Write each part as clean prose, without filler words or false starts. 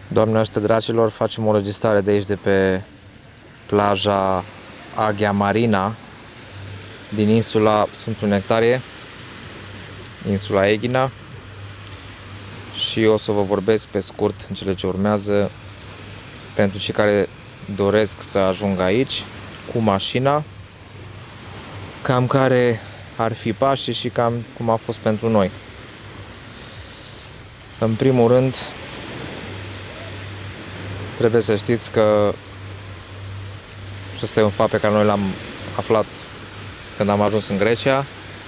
Doamnește dragilor, facem o înregistrare de aici, de pe plaja Aghea Marina din insula Sfântul Nectarie, insula Eghina, și o să vă vorbesc pe scurt în cele ce urmează pentru cei care doresc să ajungă aici cu mașina, cam care ar fi pașii și cam cum a fost pentru noi. În primul rând, trebuie să știți că, și ăsta e un fapt pe care noi l-am aflat când am ajuns în Grecia,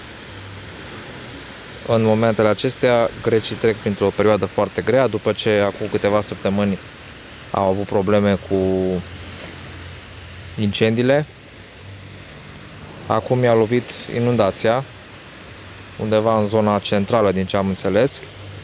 în momentele acestea grecii trec printr-o perioadă foarte grea, după ce acum câteva săptămâni au avut probleme cu incendiile. Acum i-a lovit inundația undeva în zona centrală, din ce am înțeles,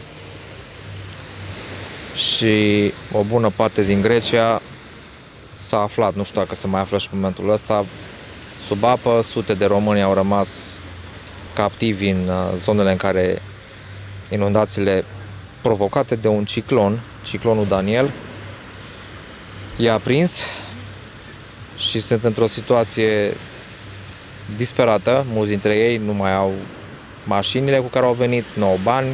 și o bună parte din Grecia s-a aflat, nu știu dacă se mai află și în momentul ăsta, sub apă. Sute de români au rămas captivi în zonele în care inundațiile provocate de un ciclon, ciclonul Daniel, i-a prins și sunt într-o situație disperată. Mulți dintre ei nu mai au mașinile cu care au venit, nu au bani,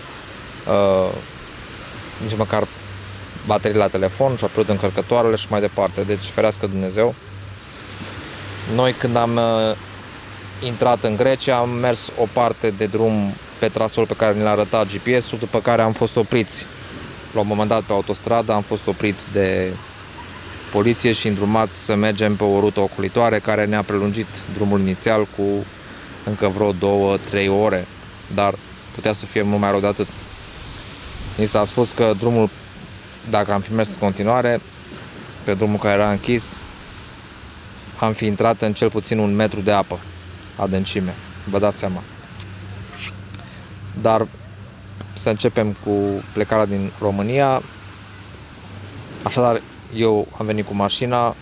nici măcar baterii la telefon, și-au pierdut încărcătoarele și mai departe. Deci ferească Dumnezeu. Noi, când am intrat în Grecia, am mers o parte de drum pe traseul pe care ne l-a arătat GPS-ul, după care am fost opriți la un moment dat pe autostradă, am fost opriți de poliție și îndrumați să mergem pe o rută ocolitoare care ne-a prelungit drumul inițial cu încă vreo 2-3 ore, dar putea să fie mult mai rău de atât. Ni s-a spus că drumul, dacă am fi mers în continuare pe drumul care era închis, am fi intrat în cel puțin 1 metru de apă adâncime, vă dați seama. Dar să începem cu plecarea din România. Așadar, eu am venit cu mașina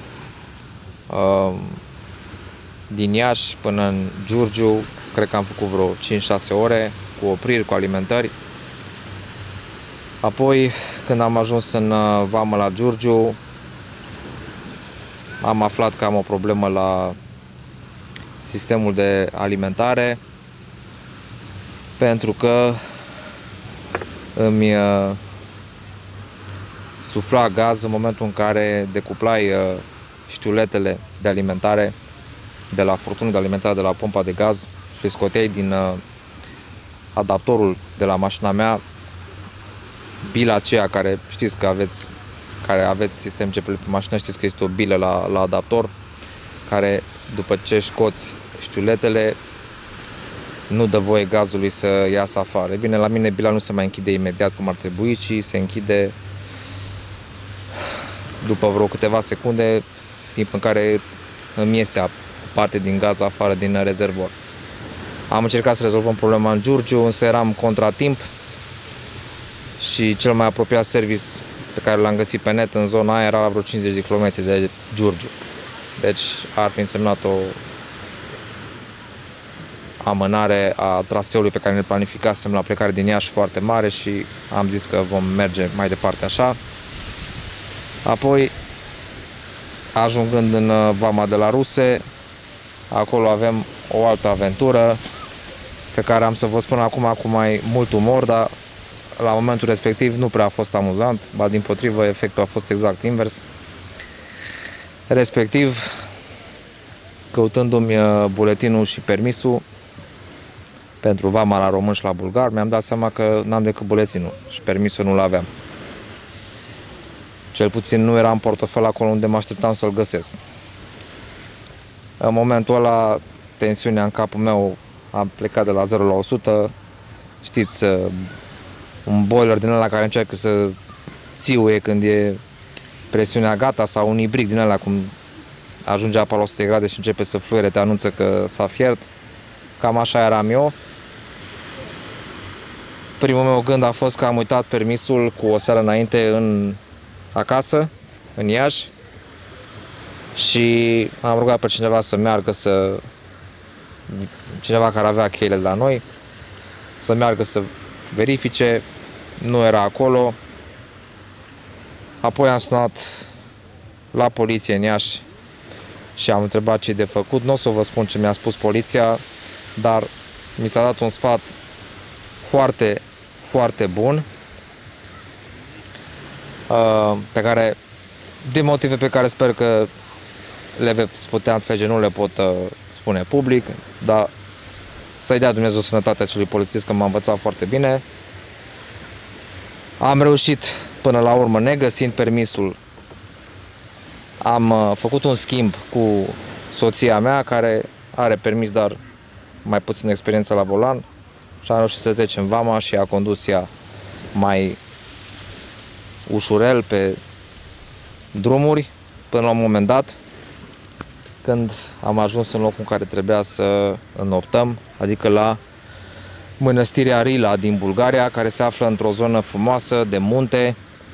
din Iași până în Giurgiu, cred că am făcut vreo 5-6 ore, cu opriri, cu alimentări. Apoi, când am ajuns în vamă la Giurgiu, am aflat că am o problemă la sistemul de alimentare, pentru că îmi sufla gaz în momentul în care decuplai știuletele de alimentare de la furtunul de alimentare, de la pompa de gaz, și le scoteai din adaptorul de la mașina mea. Bila aceea care știți că aveți, care aveți sistem GPL pe mașină, știți că este o bilă la adaptor, care după ce scoți știuletele nu dă voie gazului să iasă afară. Bine, la mine bila nu se mai închide imediat cum ar trebui, ci se închide după vreo câteva secunde, timp în care îmi iese parte din gaz afară din rezervor. Am încercat să rezolvăm problema în Giurgiu, însă eram contratimp și cel mai apropiat service pe care l-am găsit pe net în zona aia era la vreo 50 de km de Giurgiu. Deci ar fi însemnat o amânare a traseului pe care ne planificasem la plecare din Iași foarte mare și am zis că vom merge mai departe așa. Apoi, ajungând în vama de la Ruse, acolo avem o altă aventură pe care am să vă spun acum cu mai mult umor, dar la momentul respectiv nu prea a fost amuzant, ba dimpotrivă, efectul a fost exact invers. Respectiv, căutându-mi buletinul și permisul pentru vama la român și la bulgar, mi-am dat seama că n-am decât buletinul și permisul nu-l aveam. Cel puțin nu era în portofel acolo unde mă așteptam să-l găsesc. În momentul ăla, tensiunea în capul meu a plecat de la 0 la 100. Știți, un boiler din ăla care încearcă să țiuie când e presiunea gata, sau un ibric din ăla cum ajunge apa la 100 de grade și începe să fluiere, te anunță că s-a fiert. Cam așa eram eu. Primul meu gând a fost că am uitat permisul cu o seară înainte acasă, în Iași, și am rugat pe cineva să meargă, cineva care avea cheile de la noi, să meargă să verifice. Nu era acolo. Apoi am sunat la poliție în Iași și am întrebat ce e de făcut. Nu o să vă spun ce mi-a spus poliția, dar mi s-a dat un sfat foarte, foarte bun, pe care, din motive pe care sper că le veți putea înțelege, nu le pot spune public, dar să-i dea Dumnezeu sănătatea acelui polițist, că m-a învățat foarte bine. Am reușit până la urmă, negăsind permisul, am făcut un schimb cu soția mea, care are permis, dar mai puțin experiență la volan, și am reușit să trecem vama și a condus ea mai ușurel pe drumuri până la un moment dat, când am ajuns în locul în care trebuia să înoptăm, adică la Mănăstirea Rila din Bulgaria, care se află într-o zonă frumoasă de munte,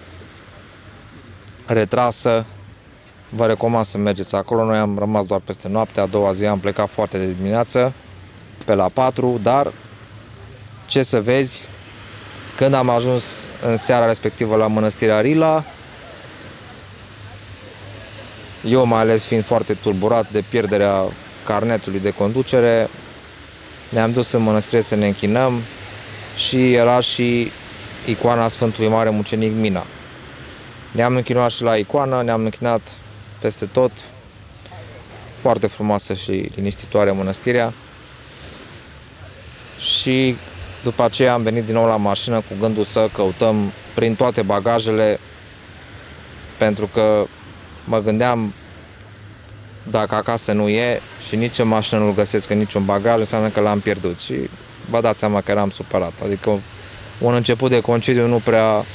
retrasă. Vă recomand să mergeți acolo. Noi am rămas doar peste noapte, a doua zi am plecat foarte de dimineață, pe la 4, dar ce să vezi, când am ajuns în seara respectivă la Mănăstirea Rila, eu mai ales fiind foarte tulburat de pierderea carnetului de conducere, ne-am dus în mănăstire să ne închinăm și era și icoana Sfântului Mare Mucenic Mina. Ne-am închinat și la icoană, ne-am închinat peste tot. Foarte frumoasă și liniștitoare mănăstirea. Și după aceea am venit din nou la mașină cu gândul să căutăm prin toate bagajele, pentru că mă gândeam, dacă acasă nu e și nici în mașină nu-l găsesc în niciun bagaj, înseamnă că l-am pierdut. Și vă dați seama că eram supărat. Adică un început de concediu nu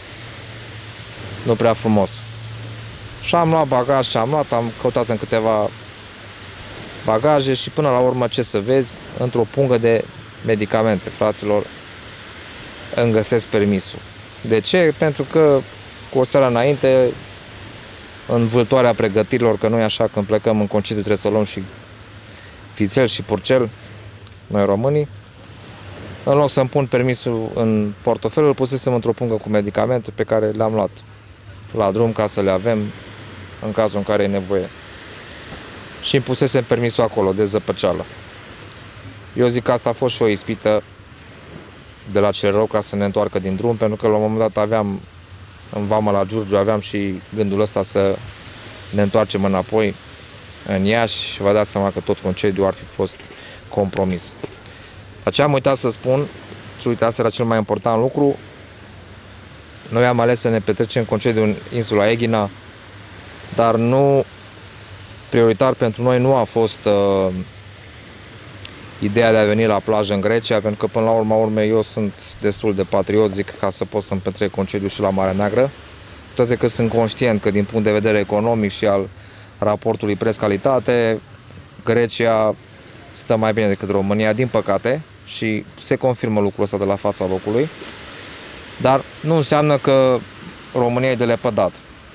prea frumos. Și am luat bagaj și am căutat în câteva bagaje și până la urmă, ce să vezi, într-o pungă de medicamente, fraților, îmi găsesc permisul. De ce? Pentru că cu o seară înainte, în vâltoarea pregătirilor, că nu e așa, când plecăm în concediu trebuie să luăm și vițel și purcel, noi românii, în loc să-mi pun permisul în portofel, îl pusesem într-o pungă cu medicamente pe care le-am luat la drum ca să le avem în cazul în care e nevoie. Și îmi pusesem permisul acolo, de zăpăceală. Eu zic că asta a fost și o ispită de la cel rău ca să ne întoarcă din drum, pentru că la un moment dat aveam în vamă la Giurgiu, aveam și gândul ăsta să ne întoarcem înapoi în Iași și vă dați seama că tot concediul ar fi fost compromis. Aceea am uitat să spun, și uite, asta era cel mai important lucru, noi am ales să ne petrecem concediul în insula Eghina, dar nu prioritar pentru noi nu a fost ideea de a veni la plajă în Grecia, pentru că până la urma urmei eu sunt destul de patriot, zic, ca să pot să-mi petrec concediu și la Marea Neagră, toate că sunt conștient că din punct de vedere economic și al raportului preț-calitate, Grecia stă mai bine decât România, din păcate, și se confirmă lucrul ăsta de la fața locului, dar nu înseamnă că România e de lepădat.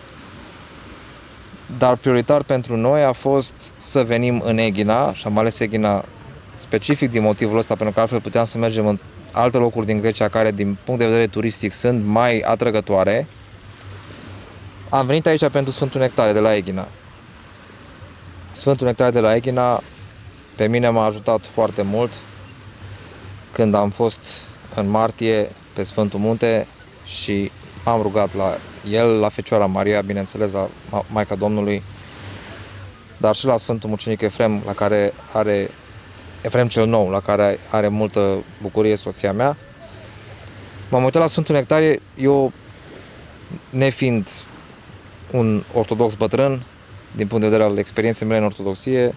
Dar prioritar pentru noi a fost să venim în Eghina, și am ales Eghina specific din motivul ăsta, pentru că altfel puteam să mergem în alte locuri din Grecia care din punct de vedere turistic sunt mai atrăgătoare. Am venit aici pentru Sfântul Nectare de la Eghina. Sfântul Nectare de la Eghina pe mine m-a ajutat foarte mult când am fost în martie pe Sfântul Munte și m-am rugat la el, la Fecioara Maria, bineînțeles, la Maica Domnului, dar și la Sfântul Mucenic Efrem, la care are Efrem cel Nou, la care are multă bucurie soția mea. M-am uitat la Sfântul Nectarie, eu, nefiind un ortodox bătrân, din punct de vedere al experienței mele în ortodoxie,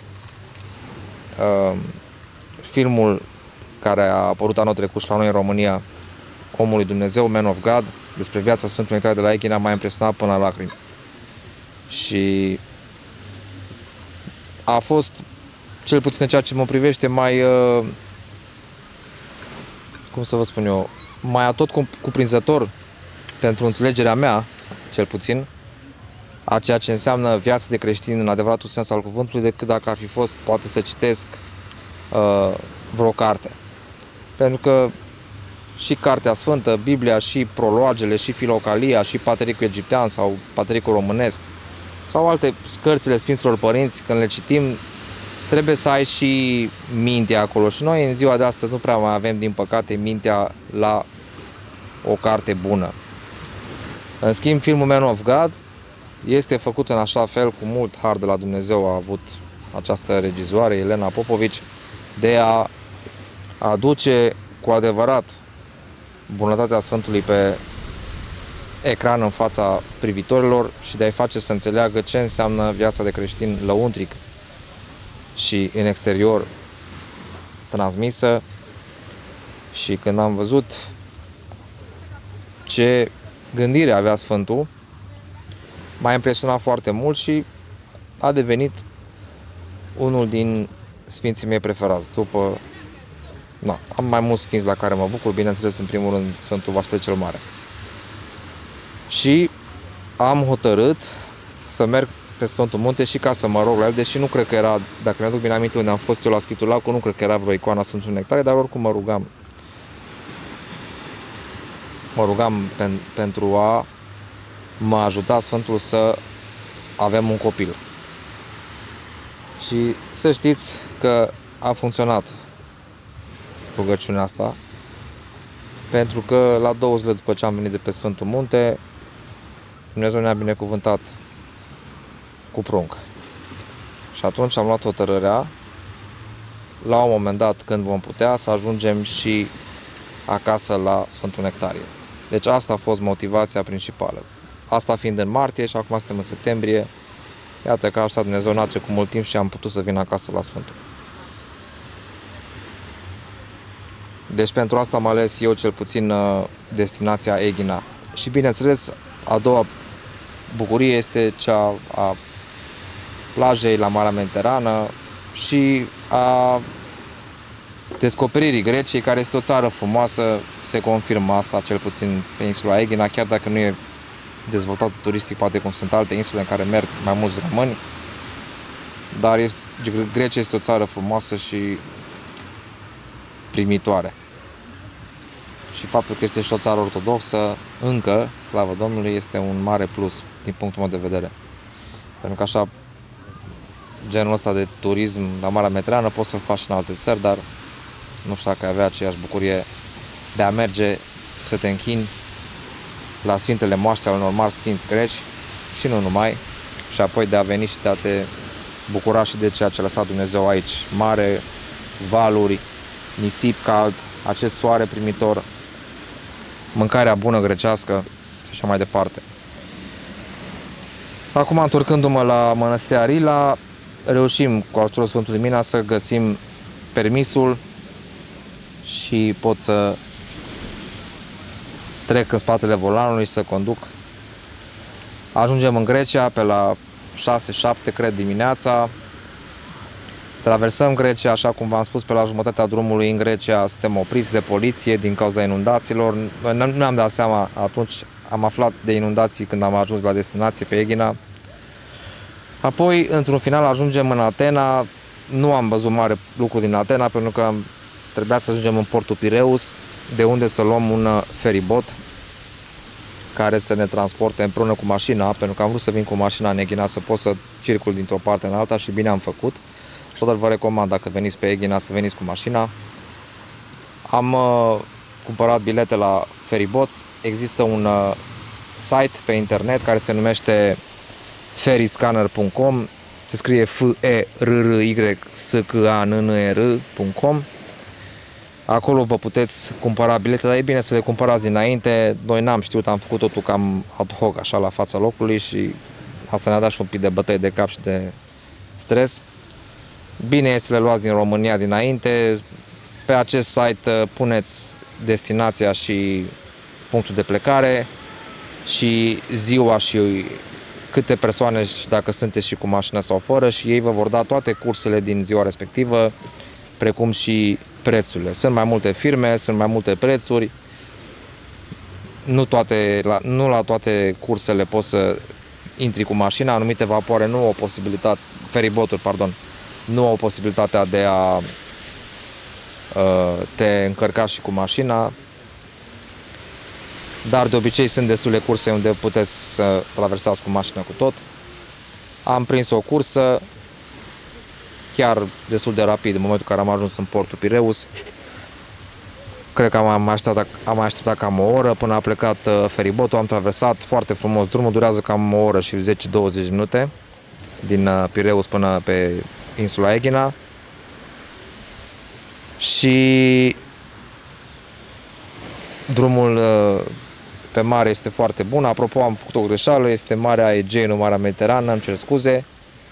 filmul care a apărut anul trecut și la noi în România, Omul lui Dumnezeu, Man of God, despre viața Sfântului Nectarie de la Eghina, m-a impresionat până la lacrimi. Și a fost, cel puțin în ceea ce mă privește, mai, cum să vă spun eu, mai atot cuprinzător pentru înțelegerea mea, cel puțin, a ceea ce înseamnă viața de creștin în adevăratul sens al cuvântului, decât dacă ar fi fost, poate, să citesc vreo carte. Pentru că și Cartea Sfântă, Biblia, și prologele, și Filocalia, și Patericul Egiptean sau Patericul Românesc sau alte cărțile Sfinților Părinți, când le citim, trebuie să ai și mintea acolo. Și noi în ziua de astăzi nu prea mai avem, din păcate, mintea la o carte bună. În schimb, filmul Man of God este făcut în așa fel, cu mult har de la Dumnezeu a avut această regizoare, Elena Popovici, de a aduce cu adevărat bunătatea Sfântului pe ecran în fața privitorilor și de a-i face să înțeleagă ce înseamnă viața de creștin lăuntric și în exterior transmisă. Și când am văzut ce gândire avea Sfântul, m-a impresionat foarte mult și a devenit unul din sfinții mei preferați. Am mai mulți sfinți la care mă bucur, bineînțeles, în primul rând Sfântul Vasile cel Mare. Și am hotărât să merg pe Sfântul Munte și ca să mă rog la el, deși nu cred că era, dacă mi-aduc bine aminte unde am fost eu la Schitul Lacu, nu cred că era vreo icoană a Sfântului Nectarie, dar oricum mă rugam pentru a mă ajuta Sfântul să avem un copil. Și să știți că a funcționat rugăciunea asta, pentru că la 2 zile după ce am venit de pe Sfântul Munte, Dumnezeu ne-a binecuvântat cu prunc. Și atunci am luat hotărârea, la un moment dat, când vom putea, să ajungem și acasă la Sfântul Nectarie. Deci asta a fost motivația principală. Asta fiind în martie și acum suntem în septembrie, iată că așa Dumnezeu n-a trecut mult timp și am putut să vin acasă la Sfântul. Deci pentru asta am ales eu cel puțin destinația Eghina. Și bineînțeles, a doua bucurie este cea a plajei la Marea Mediterană și a descoperirii Greciei, care este o țară frumoasă, se confirmă asta cel puțin pe insula Eghina, chiar dacă nu e dezvoltată turistic, poate cum sunt alte insule în care merg mai mulți români, dar Grecia este o țară frumoasă și primitoare. Și faptul că este și o țară ortodoxă, încă, slavă Domnului, este un mare plus din punctul meu de vedere. Pentru că așa, genul ăsta de turism la Marea Mediterană poți să-l faci în alte țări, dar nu știu dacă ai avea aceeași bucurie de a merge să te închini la Sfintele Moaște ale unor mari sfinți greci și nu numai, și apoi de a veni și de a te bucura și de ceea ce a lăsat Dumnezeu aici, mare, valuri, nisip cald, acest soare primitor, mâncarea bună grecească și așa mai departe. Acum, întorcându-mă la Mănăstirea Rila, reușim cu ajutorul Sfântului Mina să găsim permisul și pot să trec în spatele volanului să conduc. Ajungem în Grecia pe la 6-7, cred, dimineața. Traversăm Grecia, așa cum v-am spus, pe la jumătatea drumului în Grecia suntem opriți de poliție din cauza inundațiilor. Nu mi-am dat seama atunci, am aflat de inundații când am ajuns la destinație pe Eghina. Apoi, într-un final, ajungem în Atena. Nu am văzut mare lucru din Atena, pentru că trebuia să ajungem în portul Pireus, de unde să luăm un feribot care să ne transporte împreună cu mașina, pentru că am vrut să vin cu mașina în Eghina, să pot să circul dintr-o parte în alta și bine am făcut. Așadar vă recomand, dacă veniți pe Eghina, să veniți cu mașina. Am cumpărat bilete la feribot. Există un site pe internet care se numește ferryscanner.com, se scrie ferryscanner.com. Acolo vă puteți cumpăra bilete, dar e bine să le cumpărați dinainte. Noi n-am știut, am făcut totul cam ad hoc, așa, la fața locului, și asta ne-a dat și un pic de bătăi de cap și de stres. Bine este să le luați din România dinainte. Pe acest site puneți destinația și punctul de plecare și ziua și câte persoane, și dacă sunteți și cu mașină sau fără, și ei vă vor da toate cursele din ziua respectivă, precum și prețurile. Sunt mai multe firme, sunt mai multe prețuri. Nu la toate cursele poți să intri cu mașina, anumite vapoare nu au posibilitate, feriboturi, pardon, nu au posibilitatea de a te încărca și cu mașina. dar de obicei sunt destule curse unde puteți să traversați cu mașina cu tot. Am prins o cursă chiar destul de rapid în momentul în care am ajuns în portul Pireus. Cred că am așteptat cam o oră până a plecat feribotul, am traversat foarte frumos. Drumul durează cam o oră și 10-20 minute din Pireus până pe insula Eghina. Și drumul pe mare este foarte bun. Apropo, am făcut o greșeală, este Marea Egee, nu Marea Mediterană, îmi cer scuze.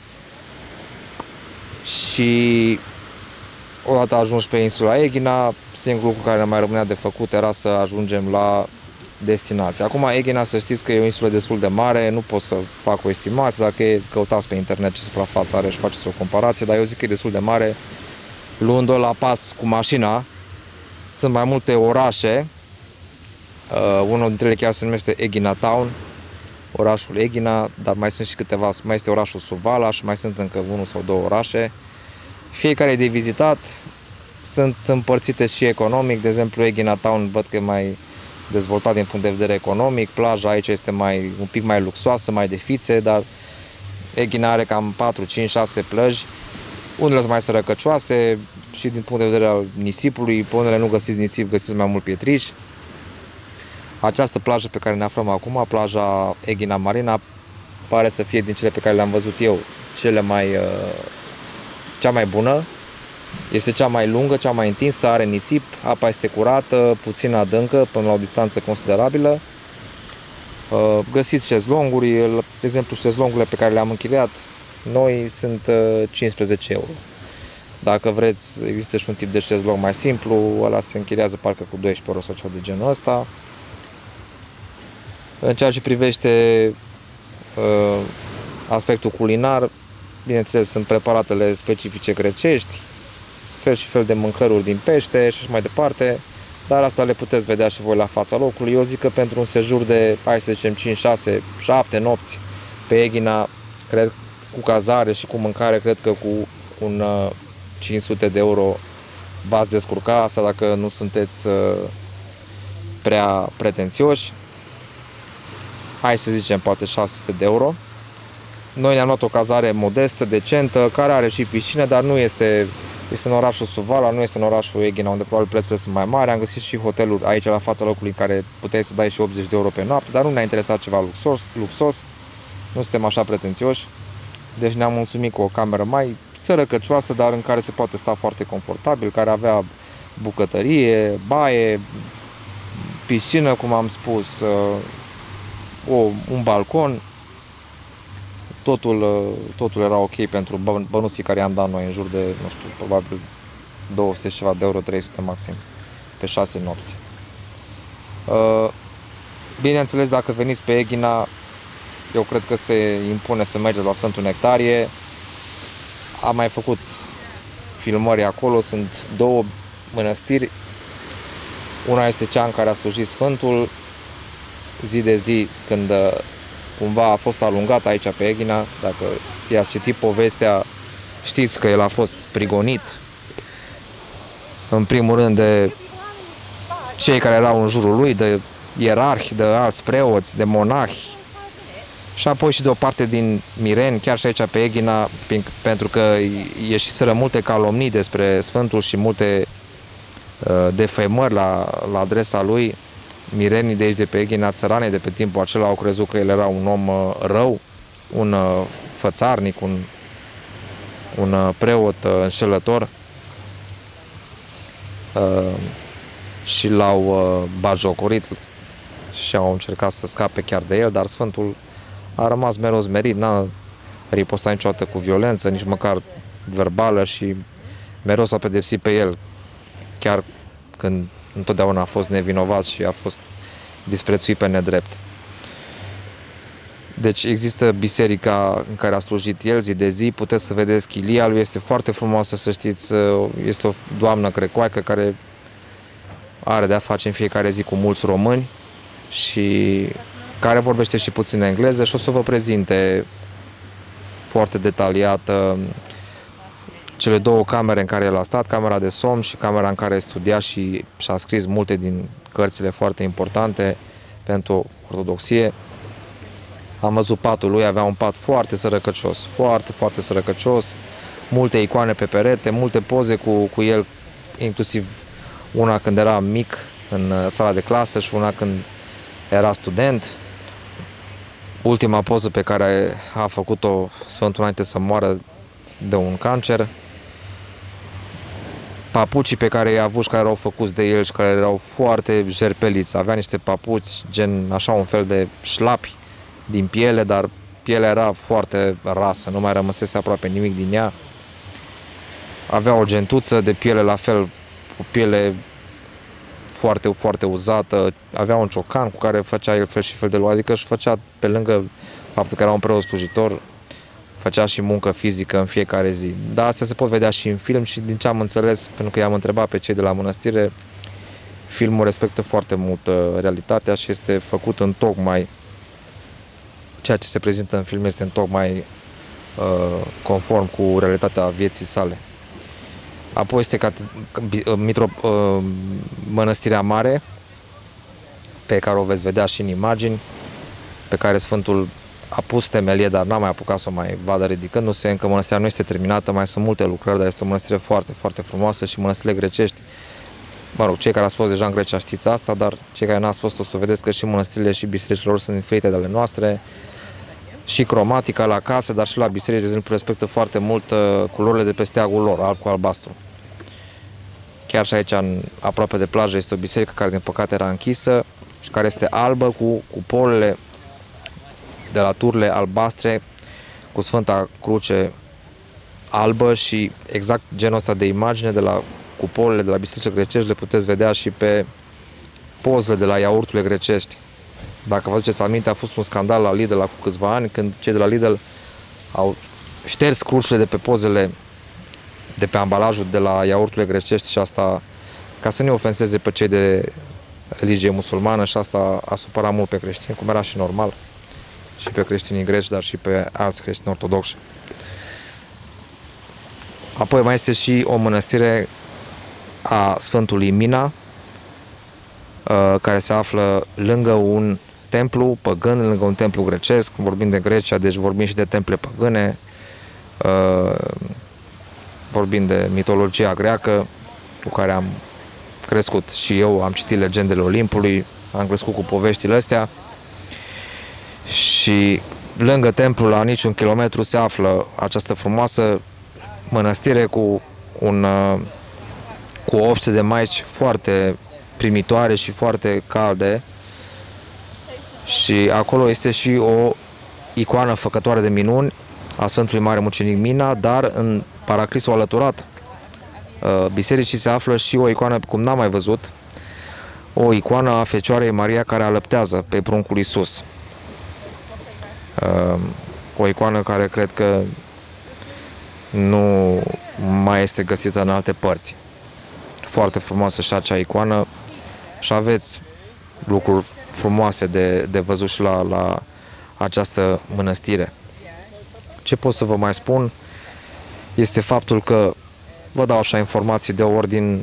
Și odată ajuns pe insula Eghina, singurul lucru care ne mai rămânea de făcut era să ajungem la destinație. Acum Eghina, să știți că e o insulă destul de mare, nu pot să fac o estimație, dacă căutați pe internet ce suprafață are și faceți o comparație, dar eu zic că e destul de mare. Luând-o la pas cu mașina, sunt mai multe orașe, unul dintre ele chiar se numește Eghina Town, orașul Eghina, dar mai sunt și câteva, mai este orașul Suvala și mai sunt încă unul sau două orașe. Fiecare e de vizitat, sunt împărțite și economic, de exemplu Eghina Town văd că e mai dezvoltat din punct de vedere economic, plaja aici este un pic mai luxoasă, mai de fițe, dar Eghina are cam 4, 5, 6 plăji, unele sunt mai sărăcăcioase și din punct de vedere al nisipului, pe unele nu găsiți nisip, găsiți mai mult pietriș. Această plajă pe care ne aflăm acum, plaja Eghina Marina, pare să fie din cele pe care le-am văzut eu cea mai bună. Este cea mai lungă, cea mai întinsă, are nisip, apa este curată, puțin adâncă, până la o distanță considerabilă. Găsiți șezlonguri, de exemplu șezlongurile pe care le-am închiriat noi sunt 15 euro. Dacă vreți, există și un tip de șezlong mai simplu, ăla se închiriază parcă cu 12 euro sau ceva de genul ăsta. În ceea ce privește aspectul culinar, bineînțeles, sunt preparatele specifice grecești, fel și fel de mâncăruri din pește și așa mai departe, dar asta le puteți vedea și voi la fața locului. Eu zic că pentru un sejur de, hai să zicem, 5, 6, 7 nopți pe Eghina, cred, cu cazare și cu mâncare, cred că cu un 500 de euro v-ați descurca, asta dacă nu sunteți prea pretențioși. Hai să zicem, poate 600 de euro. Noi ne-am luat o cazare modestă, decentă, care are și piscină, dar nu este în orașul Suvala, nu este în orașul Eghina, unde probabil prețurile sunt mai mari. Am găsit și hoteluri aici la fața locului în care puteai să dai și 80 de euro pe noapte, dar nu ne-a interesat ceva luxos, nu suntem așa pretențioși. Deci ne-am mulțumit cu o cameră mai sărăcăcioasă, dar în care se poate sta foarte confortabil, care avea bucătărie, baie, piscină, cum am spus, un balcon. Totul era ok pentru bănuții care i-am dat noi, în jur de, nu știu, probabil 200 ceva de euro, 300 maxim, pe 6 nopți. Bineînțeles, dacă veniți pe Eghina, eu cred că se impune să mergeți la Sfântul Nectarie. Am mai făcut filmări acolo, sunt două mănăstiri. Una este cea în care a slujit Sfântul zi de zi, când cumva a fost alungat aici pe Eghina. Dacă i-ați citit povestea, știți că el a fost prigonit în primul rând de cei care erau în jurul lui, de ierarhi, de alți preoți, de monahi și apoi și de o parte din mireni, chiar și aici pe Eghina, pentru că ieșiseră multe calomnii despre Sfântul și multe defăimări la adresa lui. Mirenii de aici de pe Eghina, țăranii de pe timpul acela, au crezut că el era un om rău, un fățarnic, un preot înșelător și l-au batjocorit și au încercat să scape chiar de el, dar Sfântul a rămas mereu smerit, n-a ripostat niciodată cu violență, nici măcar verbală și mereu s-a pedepsit pe el, chiar când întotdeauna a fost nevinovat și a fost disprețuit pe nedrept. Deci există biserica în care a slujit el zi de zi, puteți să vedeți chilia lui, este foarte frumoasă, să știți, este o doamnă crecoaică care are de-a face în fiecare zi cu mulți români și care vorbește și puțin engleză și o să vă prezinte foarte detaliat cele două camere în care el a stat, camera de somn și camera în care studia și a scris multe din cărțile foarte importante pentru ortodoxie. Am văzut patul lui, avea un pat foarte sărăcăcios, foarte sărăcăcios, multe icoane pe perete, multe poze cu el, inclusiv una când era mic în sala de clasă și una când era student. Ultima poză pe care a făcut-o Sfântul înainte să moară de un cancer. Papucii pe care i-a avut și care erau făcuți de el și care erau foarte jerpeliți. Avea niște papuci gen așa un fel de șlapi din piele, dar pielea era foarte rasă, nu mai rămăsese aproape nimic din ea. Avea o gentuță de piele la fel, o piele foarte uzată. Avea un ciocan cu care făcea el fel și fel de lucruri, adică își făcea, pe lângă faptul că era un preot slujitor, făcea și muncă fizică în fiecare zi. Dar astea se pot vedea și în film și din ce am înțeles, pentru că i-am întrebat pe cei de la mănăstire, filmul respectă foarte mult realitatea și este făcut în tocmai ceea ce se prezintă în film este în tocmai conform cu realitatea vieții sale. Apoi este Mănăstirea Mare, pe care o veți vedea și în imagini, pe care Sfântul a pus temelie, dar n-a mai apucat să o mai vadă ridicându-se. Încă mănăstirea nu este terminată, mai sunt multe lucrări, dar este o mănăstire foarte frumoasă și mănăstirile grecești, mă rog, cei care ați fost deja în Grecia știți asta, dar cei care n-ați fost o să vedeți că și mănăstirile și bisericile lor sunt diferite de ale noastre. Și cromatica la case, dar și la biserici, de exemplu, respectă foarte mult culorile de pe steagul lor, alb cu albastru. Chiar și aici, aproape de plajă, este o biserică care, din păcate, era închisă și care este albă cu cupolele de la turile albastre, cu Sfânta Cruce albă și exact genul ăsta de imagine de la cupolele de la bisericile grecești le puteți vedea și pe pozele de la iaurturile grecești. Dacă vă aduceți aminte, a fost un scandal la Lidl acum câțiva ani, când cei de la Lidl au șters crucile de pe pozele de pe ambalajul de la iaurturile grecești și asta ca să nu ofenseze pe cei de religie musulmană și asta a supărat mult pe creștini, cum era și normal, și pe creștinii greci, dar și pe alți creștini ortodoxi. Apoi mai este și o mănăstire a Sfântului Mina, care se află lângă un templu păgân, lângă un templu grecesc. Vorbim de Grecia, deci vorbim și de temple păgâne, vorbim de mitologia greacă cu care am crescut și eu, am citit legendele Olimpului, am crescut cu poveștile astea și lângă templu, la niciun kilometru, se află această frumoasă mănăstire cu o obște de maici foarte primitoare și foarte calde și acolo este și o icoană făcătoare de minuni a Sfântului Mare Mucenic Mina, dar în paraclisul alăturat bisericii se află și o icoană cum n-am mai văzut, o icoană a Fecioarei Maria care alăptează pe pruncul Iisus. O icoană care cred că nu mai este găsită în alte părți. Foarte frumoasă și acea icoană și aveți lucruri frumoase de văzut și la această mănăstire. Ce pot să vă mai spun este faptul că vă dau așa informații de ordin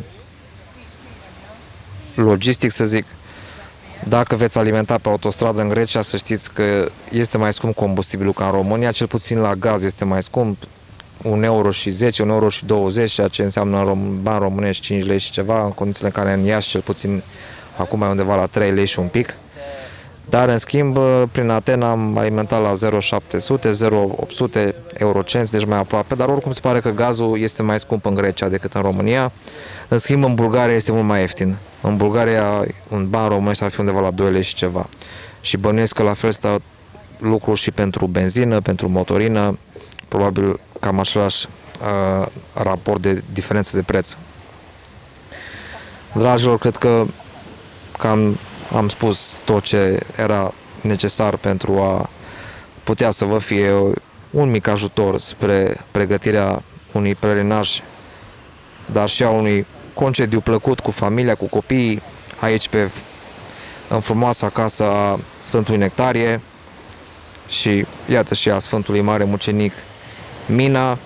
logistic, să zic. Dacă veți alimenta pe autostradă în Grecia, să știți că este mai scump combustibilul ca în România, cel puțin la gaz este mai scump, 1,10 €, 1,20 €, ceea ce înseamnă în bani românești 5 lei și ceva, în condițiile în care în Iași cel puțin acum e undeva la 3 lei și un pic. Dar în schimb, prin Atena am alimentat la 0,700, 0,800 eurocenți, deci mai aproape, dar oricum se pare că gazul este mai scump în Grecia decât în România. În schimb, în Bulgaria este mult mai ieftin. În Bulgaria, un ban românesc ar fi undeva la 2 lei și ceva. Și bănuiesc că la fel stă lucruri și pentru benzină, pentru motorină, probabil cam același raport de diferență de preț. Dragilor, cred că cam am spus tot ce era necesar pentru a putea să vă fie un mic ajutor spre pregătirea unui pelerinaj, dar și a unui concediu plăcut cu familia, cu copiii, aici în frumoasa casă a Sfântului Nectarie și iată și a Sfântului Mare Mucenic Mina.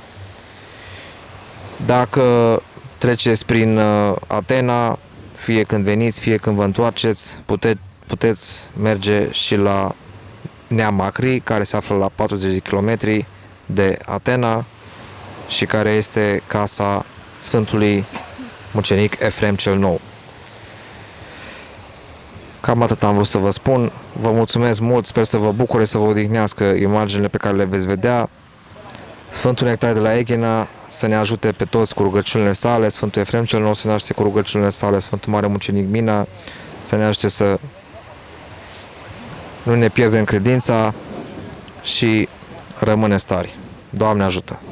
Dacă treceți prin Atena, fie când veniți, fie când vă întoarceți, puteți merge și la Neamacri, care se află la 40 de kilometri de Atena și care este casa Sfântului Mucenic Efrem cel Nou. Cam atât am vrut să vă spun. Vă mulțumesc mult, sper să vă bucure, să vă odihnească imaginile pe care le veți vedea. Sfântul Nectarie de la Eghena să ne ajute pe toți cu rugăciunile sale, Sfântul Efrem cel Nou să ne ajute cu rugăciunile sale, Sfântul Mare Mucenic Mina să ne ajute să nu ne pierdem credința și rămâne stari. Doamne ajută!